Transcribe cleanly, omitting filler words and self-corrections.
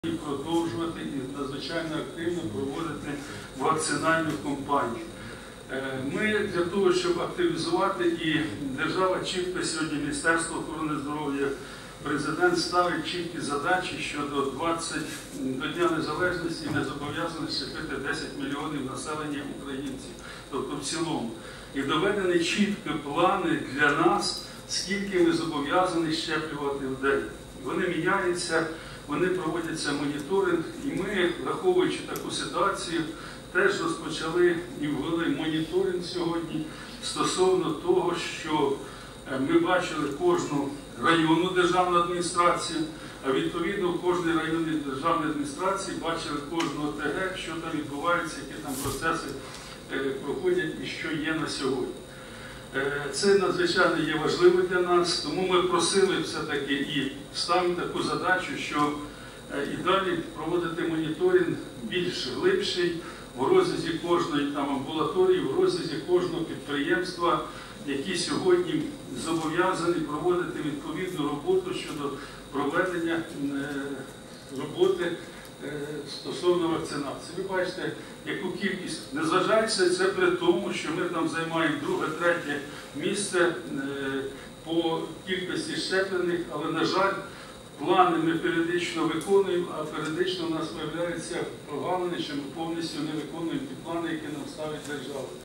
І продовжувати і надзвичайно активно проводити вакцинальну кампанію. Ми для того, щоб активізувати, і держава чітко сьогодні, Міністерство охорони здоров'я, Президент ставить чіткі задачі, що до Дня Незалежності ми зобов'язані щепити 10 мільйонів населення українців, тобто в цілому. І доведені чіткі плани для нас, скільки ми зобов'язані щеплювати в день. Вони міняються. Вони проводяться моніторинг, і ми, враховуючи таку ситуацію, теж розпочали і ввели моніторинг сьогодні стосовно того, що ми бачили кожну районну державну адміністрацію, а відповідно в кожній районній державній адміністрації бачили кожну ОТГ, що там відбувається, які там процеси проходять і що є на сьогодні. Це надзвичайно є важливо для нас, тому ми просили все-таки і ставимо таку задачу, що і далі проводити моніторинг більш глибший в розрізі кожної амбулаторії, в розрізі кожного підприємства, які сьогодні зобов'язані проводити відповідну роботу щодо проведення роботи стосовно вакцинації. Ви бачите, яку кількість, незважаючи це при тому, що ми там займаємо друге-третє місце по кількості щеплених, але, на жаль, плани ми періодично виконуємо, а періодично у нас виявляється прогалини, що ми повністю не виконуємо ті плани, які нам ставить держава.